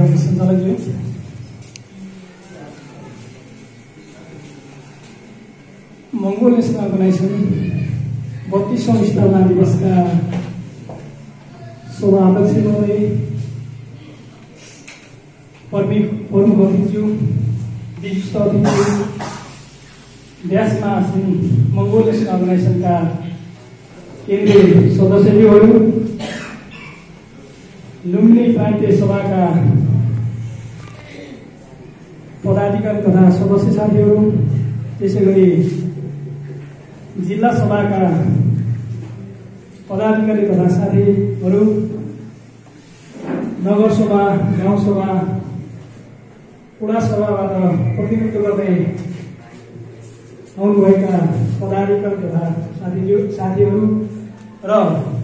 Doctor सञ्चालकज्यू, Mongol national organisation 32औं स्थापना दिवसका सभा अध्यक्ष महोदय, प्रमुख अतिथिज्यू, विशिष्ट अतिथिज्यू, व्यासमा मंगोल नेशनल अर्गनाइजेसनका केन्द्रीय सदस्यज्यूहरू, लुम्बिनी प्रान्तीय सभाका पदाधिकारी तथा सदस्य साथीहरू, त्यसैगरी जिल्ला सभाका पदाधिकारी तथा साथीहरू, नगरसभा, गाउँसभा, वडा सभाबाट प्रतिनिधित्व गर्दै आउनुभएका पदाधिकारी तथा साथीहरू र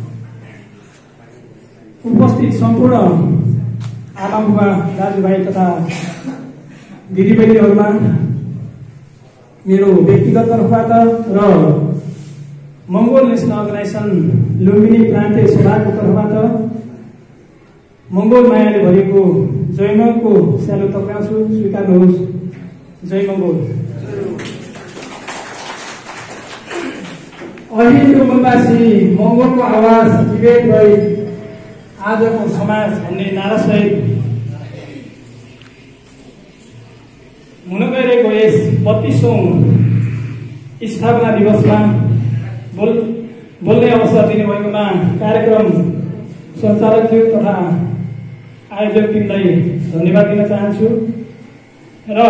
उपस्थित सम्पूर्ण आमा बुबा दाजुभाइ तथा दिदीबहिनीहरूमा मेरो व्यक्तिगत तर्फबाट र मंगोल नेशनल अर्गनाइजेसन लुम्बिनी प्रान्तीय सभाको तर्फबाट मंगोल मायाले भरिएको जयमंगलको स्यालो टक्राउँछु, स्वीकार्नुहोस्। जय मंगोल। अहिले मुम्बासी मंगोलको आवाज विभेद भई आजको समाज भन्ने नारासहित हुन गइरहेको यस 32औं स्थापना दिवसमा बोल्ने अवसर दिनुभएकोमा कार्यक्रम सञ्चालकज्यू तथा आयोजक टिमलाई धन्यवाद दिन चाहन्छु र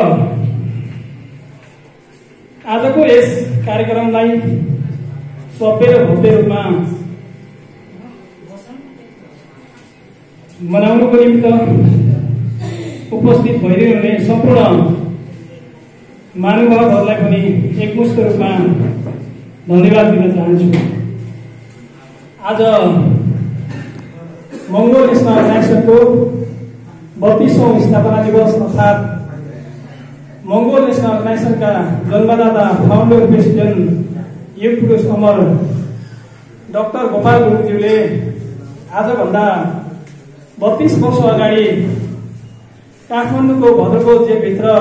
आजको यस कार्यक्रमलाई सभ्य र भव्य रूपमा मनाउनुको निमित्त उपस्थित भइरहने सम्पूर्ण महानुभावहरूलाई पनि एकमुष्ट रूपमा धन्यवाद दिन चाहन्छु। आज मंगोल नेशनल अर्गनाइजेसनको 32औं स्थापना दिवस अर्थात् मंगोल नेशनल अर्गनाइजेसनका जन्मदाता फाउन्डर प्रेसिडेन्ट युग पुरुष अमर डाक्टर गोपाल गुरुङज्यूले आजभन्दा 32 वर्ष अगाडि काठमाडौँको भद्रकोट जेलभित्र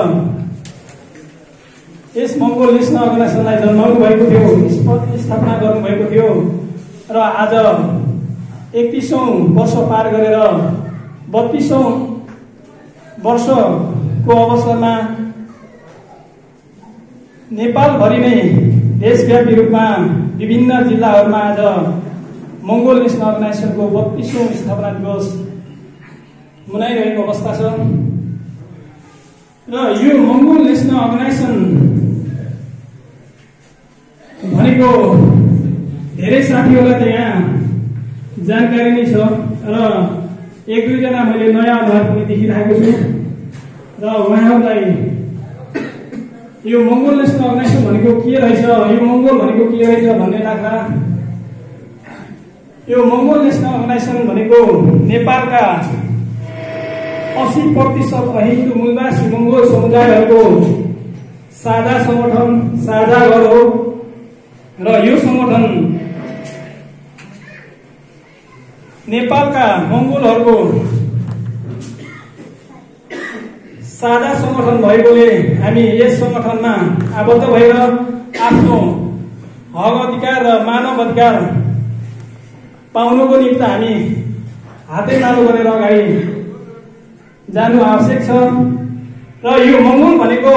यस मंगोल नेशनल अर्गनाइजेसनलाई जन्माउनु भएको थियो, स्थापना गर्नुभएको थियो र आज 31औं वर्ष पार गरेर 32औं वर्षको अवसरमा नेपालभरि नै देशव्यापी रूपमा विभिन्न जिल्लाहरूमा आज मंगोल नेशनल अर्गनाइजेसनको 32औं स्थापना दिवस मनाइरहेको अवस्था छ र यो मंगोल नेशनल अर्गनाइजेसन भनेको धेरै साथीहरूलाई त यहाँ जानकारी नै छ र एक दुईजना मैले नयाँ अनुहार पनि देखिरहेको छु र उहाँहरूलाई यो मंगोल नेशनल अर्गनाइजेसन भनेको के रहेछ, यो मंगोल भनेको के रहेछ भन्ने लाग्दा यो मंगोल नेशनल अर्गनाइजेसन भनेको नेपालका 80% अहिन्दू मूलवासी मंगोल समुदायहरूको साझा संगठन, साझा घर हो र यो संगठन नेपालका मंगोलहरूको साझा संगठन भएकोले हामी यस संगठनमा आबद्ध भएर आफ्नो हक अधिकार र मानव अधिकार पाउनुको निम्ति हामी हातेमालो गरेर अगाडि जानु आवश्यक छ र यो मंगोल भनेको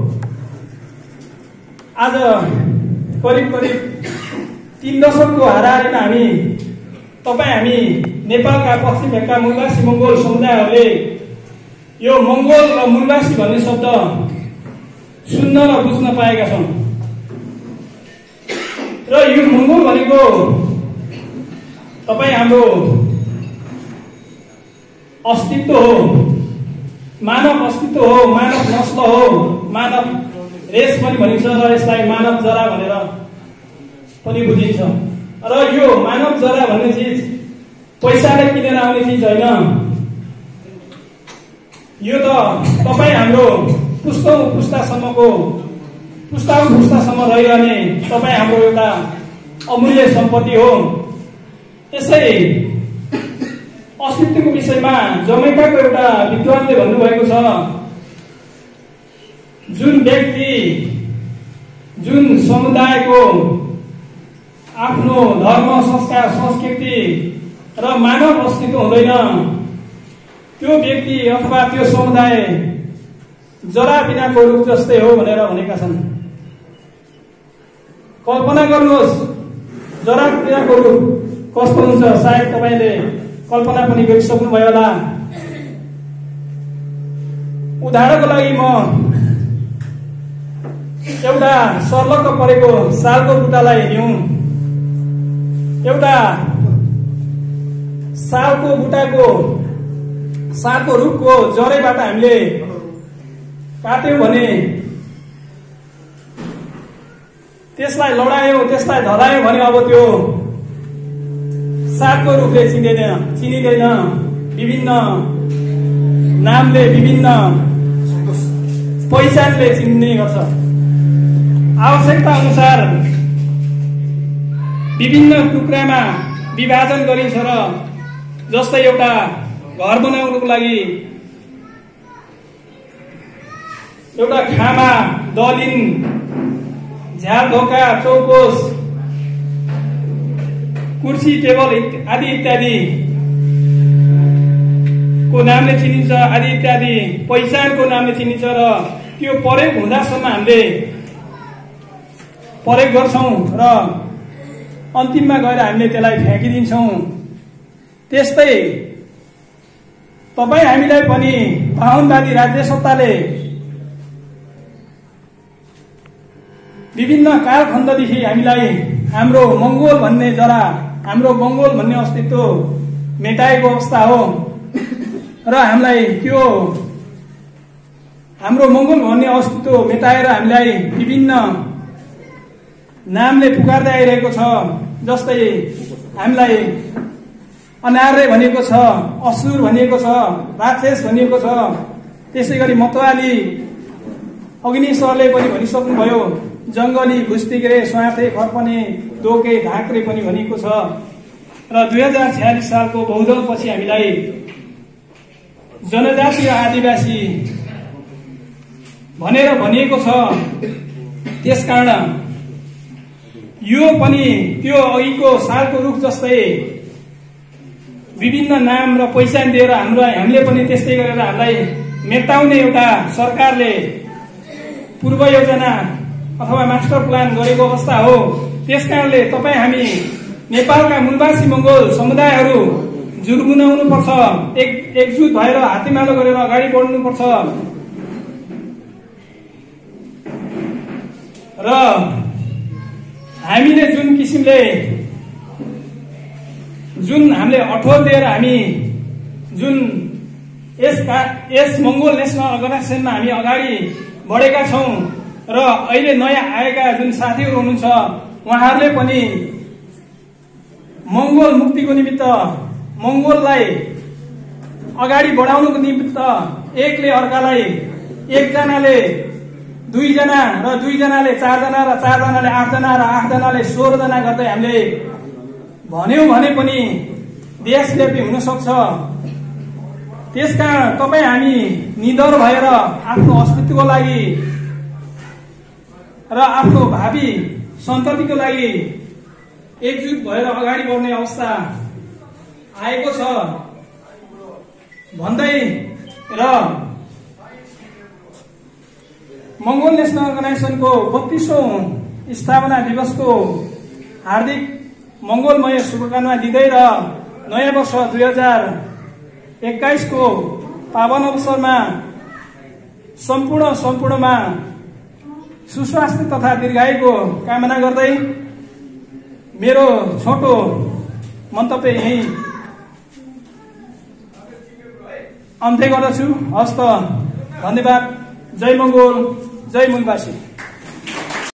आज करिब 3 दशकको हाराहारीमा हामी नेपालका पश्चिम भेगका मूलवासी मंगोल समुदायहरूले यो मंगोल र मूलवासी भन्ने शब्द सुन्न र बुझ्न पाएका छौं र यो मंगोल भनेको तपाई हाम्रो अस्तित्व हो, मानव अस्तित्व हो, मानव नस्ल हो, मानव रेस पनि भनिन्छ र यसलाई मानव जरा भनेर पनि बुझिन्छ र यो मानव जरा भन्ने चीज पैसाले किनेर आउने चीज हैन। यो त तपाई हाम्रो पुस्तौं पुस्तासम्म रहिरहने तपाई हाम्रो एउटा अमूल्य सम्पत्ति हो। यसै अस्तित्वको विषयमा जमैकाको एउटा विद्वानले भन्नुभएको छ, जुन व्यक्ति जुन समुदायको आफ्नो धर्म संस्कार संस्कृति र मानव अस्तित्व हुँदैन त्यो व्यक्ति अथवा त्यो समुदाय जरा बिनाको रुख जस्तै हो भनेर भनेका छन्। कल्पना गर्नुहोस् जरा बिनाको रुख कस्तो हुन्छ। सायद तपाईले कल्पना पनि गरिसक्नु भयो होला। उदाहरणको लागि म एउटा सर्लक्क परेको सालको बुट्टालाई लिउँ। एउटा सालको बुट्टाको सालको रुखको जरैबाट हामीले काट्यौं भने त्यसलाई लडायौं त्यसलाई धरायौं भने अब त्यो सालको रुखले चिनिँदैन। विभिन्न नामले विभिन्न पहिचानले चिन्ने गर्छ। आवश्यकता अनुसार विभिन्न टुक्रामा विभाजन गरिन्छ र जस्तै एउटा घर बनाउनको लागि एउटा खामा दलिन झ्याल ढोका चौकोस कुर्सी टेबल आदि इत्यादि को नामले चिनिन्छ, आदि इत्यादि पहिचानको नामले चिनिन्छ र त्यो प्रयोग हुँदासम्म हामीले प्रयोग गर्छौं र अन्तिममा गएर हामीले त्यसलाई फ्याँकिदिन्छौं। त्यस्तै तपाई हामीलाई पनि बाहुनवादी राज्य सत्ताले विभिन्न कालखण्डदेखि हामीलाई हाम्रो मंगोल भन्ने जरा हाम्रो मंगोल भन्ने अस्तित्व मेटाएको अवस्था हो र हामीलाई त्यो हाम्रो मंगोल भन्ने अस्तित्व मेटाएर हामीलाई विभिन्न नामले पुकार्दै आइरहेको छ। जस्तै हामीलाई अनार्य भनिएको छ, असुर भनिएको छ, राक्षस भनिएको छ। त्यसैगरी मतवाली अग्नि सरले पनि भनिसक्नुभयो, जंगली घुस्तिग्रे स्वाथे खर्पने दोके ढाक्रे पनि भनिएको छ। र 2046 सालको बहुदलपछि हामीलाई जनजातीय आदिवासी भनेर भनिएको छ। त्यसकारण यो पनि त्यो अघिको सालको रुख जस्तै विभिन्न नाम र पहिचान दिएर हामीले पनि त्यस्तै गरेर हामीलाई मेटाउने एउटा सरकारले पूर्व योजना अथवा मास्टर प्लान गरेको अवस्था हो। त्यसकारणले तपाई हामी नेपालका मूलवासी मंगोल समुदायहरू जुर्मुनाउनु पर्छ, एकजुट भएर हातेमालो गरेर अगाडि बढ्नु पर्छ र हामीले जुन किसिमले हामीले अठोट दिएर हामी जुन यस मंगोल नेशनल अर्गनाइजेसनमा हामी अगाडि बढेका छौं र अहिले नयाँ आएका जुन साथीहरू हुनुहुन्छ उहाँहरूले पनि मंगोल मुक्तिको निमित्त मंगोललाई अगाडि बढाउनको निमित्त एकले अर्कालाई एकजनाले दुईजना र दुईजनाले चारजना र चारजनाले आठजना र आठजनाले 16 जना गर्दै हामीले भन्यौं भने पनि देशव्यापी हुन सक्छ। त्यसकारण तपाई हामी निडर भएर आफ्नो अस्तित्वको लागि र आफ्नो भावी सन्ततिको लागि एकजुट भएर अगाडि बढ्ने अवस्था आएको छ भन्दै र मंगोल नेशनल अर्गनाइजेसनको 32औं स्थापना दिवसको हार्दिक मंगोलमय शुभकामना दिँदै र नयाँ वर्ष 2021 को पावन अवसरमा सम्पूर्णमा सुस्वास्थ्य तथा दीर्घायुको कामना गर्दै मेरो छोटो मन्तव्य यही अन्त्य गर्दछु। हस्त धन्यवाद। जय मंगोल, जय मूलवासी।